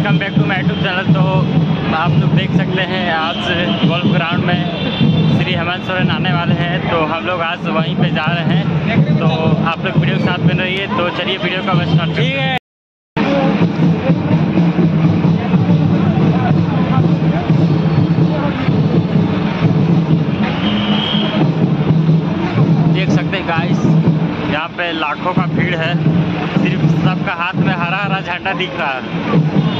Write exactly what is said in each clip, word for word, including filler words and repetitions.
Welcome back to my YouTube channel. तो आप लोग देख सकते हैं आज गोल्फ ग्राउंड में श्री हेमंत सोरेन आने वाले हैं, तो हम लोग आज वहीं पे जा रहे हैं। तो आप लोग वीडियो के साथ बन रही है, तो चलिए वीडियो का बस स्टार्ट ठीक है। देख सकते हैं गाइस, यहाँ पे लाखों का भीड़ है, सिर्फ सबका हाथ में हरा हरा झंडा दिख रहा है।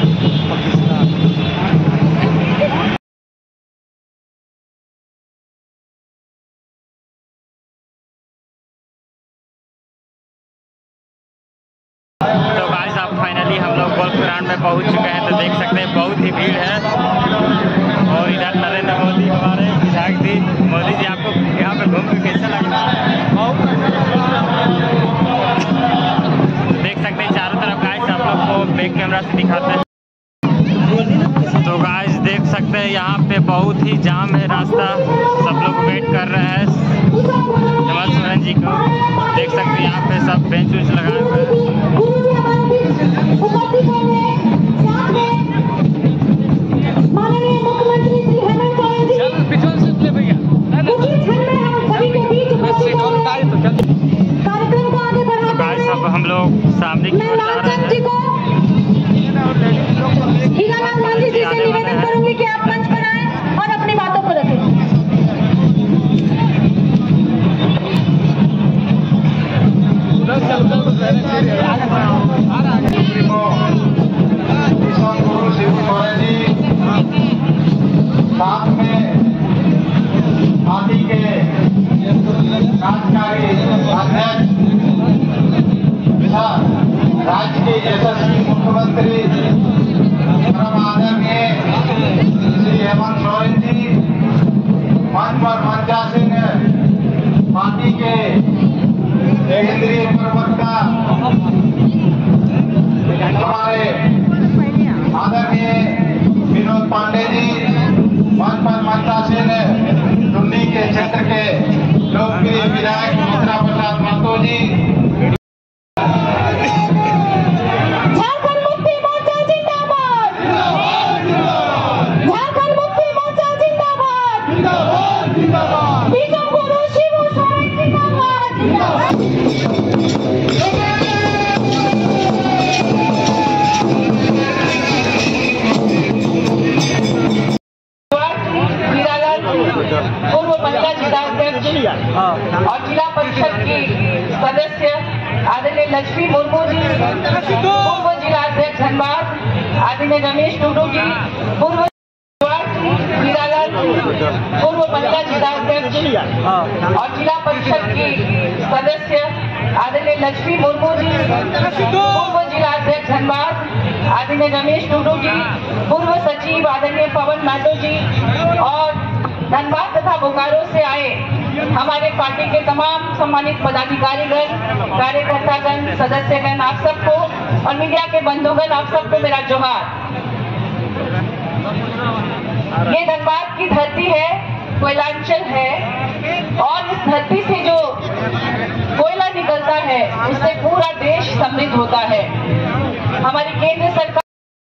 तो गाइस आप फाइनली हम लोग गोल्फ ग्राउंड में पहुंच चुके हैं। तो देख सकते हैं बहुत ही भीड़ है। और इधर नरेंद्र मोदी हमारे विधायक जी, मोदी जी आपको यहाँ पे घूम के कैसा लगा? देख सकते हैं चारों तरफ गाइस, आप लोग को बैक कैमरा से दिखाते हैं। तो गाइस देख सकते हैं यहाँ पे बहुत ही जाम है रास्ता, सब लोग वेट कर रहे हैं हेमंत सोरेन जी को। देख सकते हैं यहाँ पे सब बेंच वेंच लगाए हुए हैं। गाइस अब हम लोग सामने की ओर जा रहे हैं। हीरालाल गांधी जी से निवेदन करूंगी कि आप मंच पर आएं और अपनी बातों को रखें। साथ में पार्टी के कार्यकारी अध्यक्ष राज्य के यशस्वी मुख्यमंत्री परम आदरणीय श्री हेमंत सोरेन जी, मंच पर मंचासीन पार्टी के केंद्रीय प्रवक्ता हमारे आदरणीय विनोद पांडे जी, मंच पर मंचासीन टुंडी के क्षेत्र के लोकप्रिय विधायक मित्रा प्रसाद महतो जी, पूर्व महिला जिलाध्यक्ष और जिला परिषद की सदस्य आदरणीय लक्ष्मी मुर्मू जी, पूर्व जिलाध्यक्ष धनबाद आदरणीय रमेश टूडू जी, पूर्व पूर्व महिला जिलाध्यक्ष और जिला परिषद की सदस्य आदरणीय लक्ष्मी मुर्मू जी, पूर्व जिलाध्यक्ष धनबाद आदरणीय रमेश टूडू जी, पूर्व सचिव आदरणीय पवन महतो जी और धनबाद तथा बोकारो से आए हमारे पार्टी के तमाम सम्मानित पदाधिकारीगण, कार्यकर्तागण, सदस्यगण, आप सबको और मीडिया के बंधुगण, आप सबको मेरा जोहार। ये धनबाद की धरती है, कोयलांचल है, और इस धरती से जो कोयला निकलता है उससे पूरा देश समृद्ध होता है। हमारी केंद्र सरकार।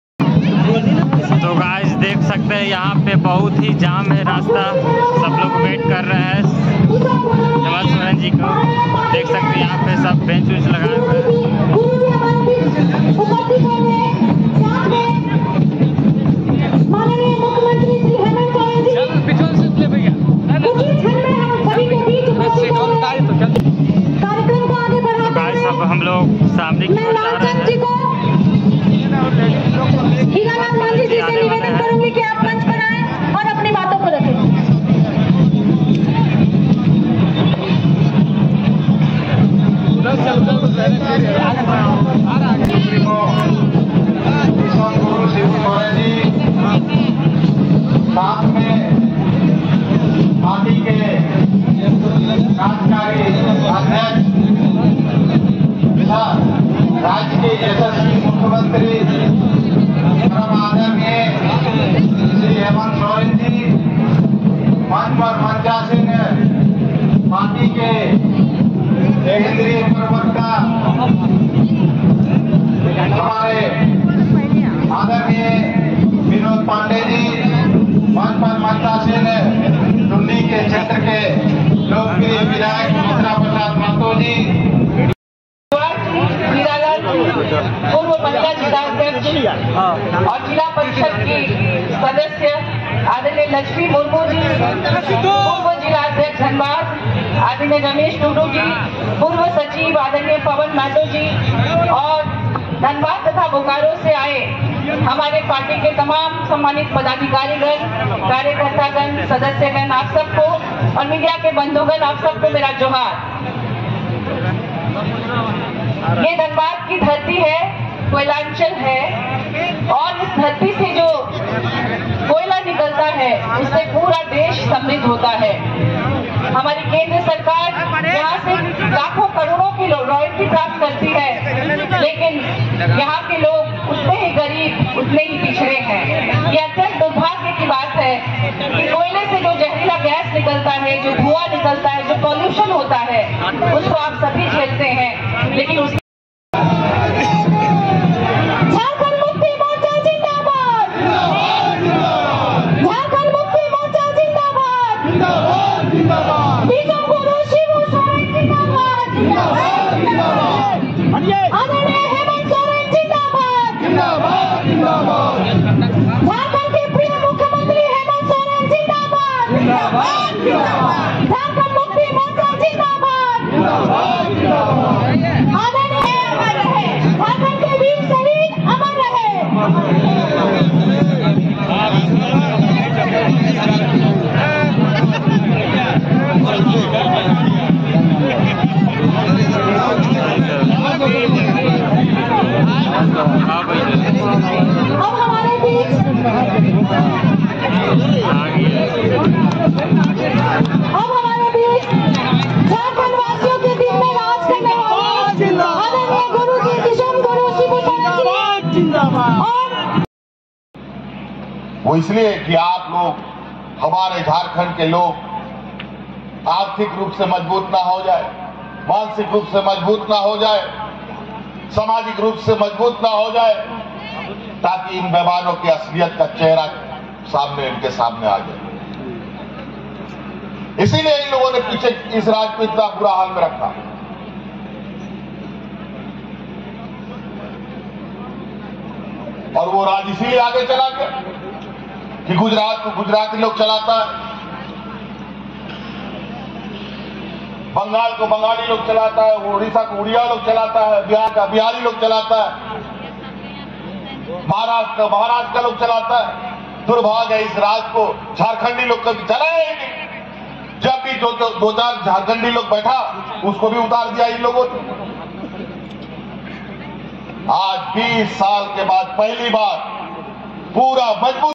तो गाइस देख सकते हैं यहाँ पे बहुत ही जाम है रास्ता, सब लोग वेट कर रहे हैं हेमंत सोरेन जी को। देख सकते हैं यहाँ पे सब बेंच वेंच लगाए हुए हैं। माननीय मुख्यमंत्री श्री हेमंत सोरेन जी, कार्यक्रम को आगे बढ़ा। गाइस अब हम लोग सामने की ओर जा रहे हैं। हीरालाल गांधी जी से निवेदन करूंगी कि आप मंच पर आएं और अपनी बातों को रखें। साथ में पार्टी के कार्यकारी अध्यक्ष राज्य के यशस्वी मुख्यमंत्री परम आदरणीय श्री हेमंत सोरेन जी, मंच पर मंचासीन पार्टी के केंद्रीय प्रवक्ता हमारे आदरणीय पांडे जी, भाजपा मातासीन टुंडी के क्षेत्र के लोकप्रिय विधायक मिश्रा प्रसाद महतो जी, पूर्व महिला जिलाध्यक्ष और जिला परिषद की सदस्य आदरणीय लक्ष्मी मुर्मू जी, पूर्व जिलाध्यक्ष धनबाद आदरणीय रमेश टुडू जी, पूर्व सचिव आदरणीय पवन महतो जी और धनबाद तथा बोकारो से आए हमारे पार्टी के तमाम सम्मानित पदाधिकारीगण, कार्यकर्तागण, सदस्यगण, आप सबको और मीडिया के बंधुगण, आप सबको मेरा जोहार। ये धनबाद की धरती है, कोयलांचल है और इस धरती से जो कोयला निकलता है उससे पूरा देश समृद्ध होता है। हमारी केंद्र सरकार यहाँ से लाखों करोड़ों की रॉयल्टी प्राप्त करती है, लेकिन यहाँ के लोग उतने ही गरीब, उतने ही पिछड़े हैं। ये अत्यंत दुर्भाग्य की बात है कि कोयले से जो जहरीला गैस निकलता है, जो धुआं निकलता है, जो पॉल्यूशन होता है, उसको आप सभी झेलते हैं, लेकिन उस अब हमारे बीच अब हमारे बीच झारखंड वासियों के दिल में राज करने वाले आदरणीय गुरु जी किशोर गुरु शिबू सोरेन जी, वो इसलिए कि आप लोग, हमारे झारखंड के लोग आर्थिक रूप से मजबूत ना हो जाए, मानसिक रूप से मजबूत ना हो जाए, सामाजिक रूप से मजबूत ना हो जाए, ताकि इन बेईमानों की असलियत का चेहरा सामने इनके सामने आ जाए। इसीलिए इन लोगों ने पीछे इस राज्य को इतना बुरा हाल में रखा। और वो राज इसीलिए आगे चला गया कि गुजरात को गुजराती लोग चलाता है, बंगाल को बंगाली लोग चलाता है, उड़ीसा को उड़िया लोग चलाता है, बिहार का बिहारी लोग चलाता है, महाराष्ट्र का महाराष्ट्र का लोग चलाता है। दुर्भाग्य है इस राज्य को झारखंडी लोग कभी चलाया ही नहीं। जब भी दो, दो, दो चार झारखंडी लोग बैठा, उसको भी उतार दिया इन लोगों ने। आज बीस साल के बाद पहली बार पूरा मजबूत